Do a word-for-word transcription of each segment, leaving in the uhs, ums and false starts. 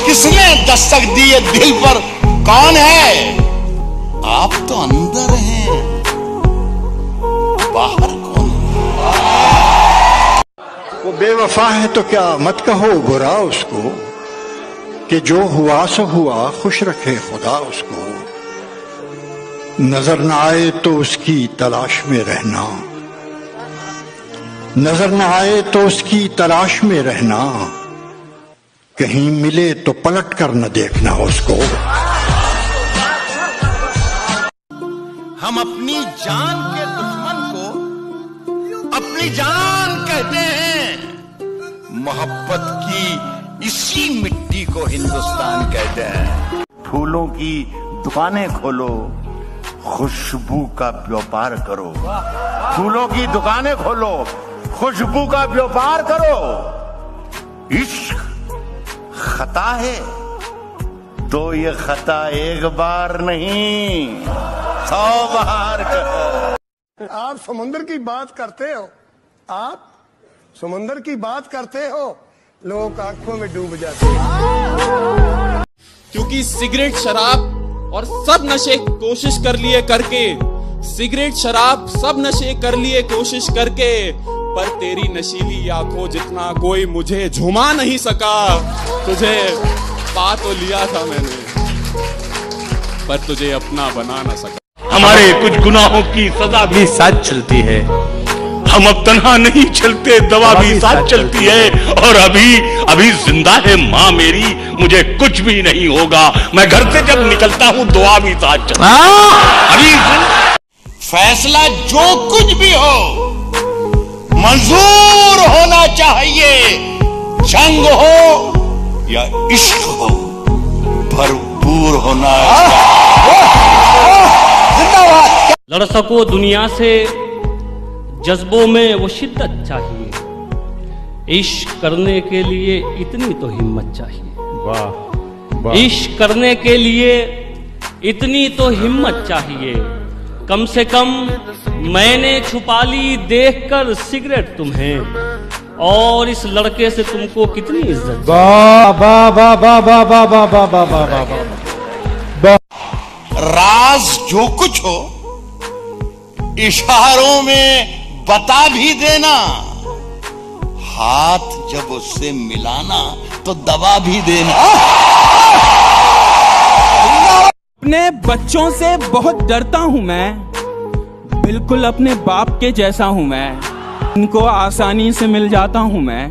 किसने दस्तक दी है दिल पर? कौन है? आप तो अंदर हैं, बाहर कौन? वो बेवफा है तो क्या मत कहो बुरा उसको, कि जो हुआ सो हुआ, खुश रखे खुदा उसको। नजर न आए तो उसकी तलाश में रहना, नजर न आए तो उसकी तलाश में रहना, कहीं मिले तो पलट कर न देखना उसको। हम अपनी जान के दुश्मन को अपनी जान कहते हैं, मोहब्बत की इसी मिट्टी को हिंदुस्तान कहते हैं। फूलों की दुकानें खोलो, खुशबू का व्यापार करो। फूलों की दुकानें खोलो, खुशबू का व्यापार करो। इश्क खता है तो ये खता एक बार नहीं, सौ बार करो। आप समुद्र की बात करते हो, आप समुद्र की बात करते हो, लोग आंखों में डूब जाते हैं। क्योंकि सिगरेट शराब और सब नशे कोशिश कर लिए करके, सिगरेट शराब सब नशे कर लिए कोशिश करके, पर तेरी नशीली आंखों जितना कोई मुझे झुमा नहीं सका। तुझे पा तो लिया था मैंने, पर तुझे अपना बना ना सका। हमारे कुछ गुनाहों की सजा भी साथ चलती है, हम अब तन्हा नहीं चलते, दवा भी साथ चलती है। और अभी अभी जिंदा है माँ मेरी, मुझे कुछ भी नहीं होगा। मैं घर से जब निकलता हूँ दुआ भी साथ चलती है। अभी फैसला जो कुछ भी हो मंजूर होना चाहिए, जंग हो या इश्क हो, भरपूर होना चाहिए। लड़ सको दुनिया से जज्बों में वो शिद्दत चाहिए, इश्क करने के लिए इतनी तो हिम्मत चाहिए। वाह वाह। इश्क करने के लिए इतनी तो हिम्मत चाहिए, कम से कम मैंने छुपा ली देखकर सिगरेट तुम्हें, और इस लड़के से तुमको कितनी इज्जत। वाह वाह वाह वाह वाह वाह वाह वाह वाह वाह वाह वाह। राज जो कुछ हो इशारों में बता भी देना, हाथ जब उससे मिलाना तो दबा भी देना। अपने बच्चों से बहुत डरता हूं मैं, बिल्कुल अपने बाप के जैसा हूं मैं। जिनको आसानी से मिल जाता हूं मैं,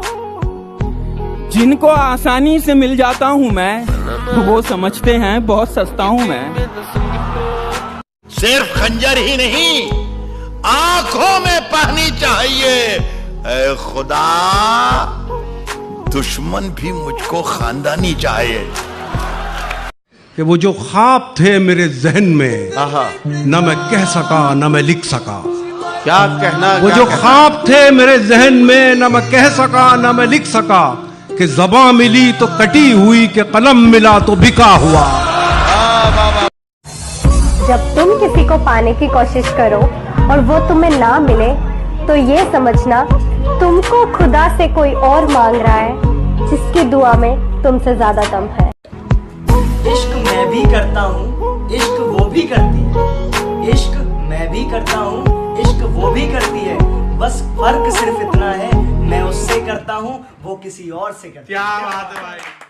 जिनको आसानी से मिल जाता हूं मैं, वो समझते हैं बहुत सस्ता हूं मैं। सिर्फ खंजर ही नहीं, आंखों में पानी चाहिए। ऐ खुदा, दुश्मन भी मुझको खानदानी चाहिए। कि वो जो ख्वाब थे मेरे जहन में, न मैं कह सका न मैं लिख सका। क्या कहना? वो क्या जो कहना? ख्वाब थे मेरे जहन में, न मैं कह सका न मैं लिख सका, कि ज़बां मिली तो कटी हुई, कि कलम मिला तो बिका हुआ। जब तुम किसी को पाने की कोशिश करो और वो तुम्हें ना मिले, तो ये समझना तुमको खुदा से कोई और मांग रहा है, जिसकी दुआ में तुमसे ज्यादा दम है। इश्क मैं भी करता हूँ, इश्क वो भी करती है। इश्क मैं भी करता हूँ, इश्क वो भी करती है। बस फर्क सिर्फ इतना है, मैं उससे करता हूँ, वो किसी और से करती है। क्या बात है भाई।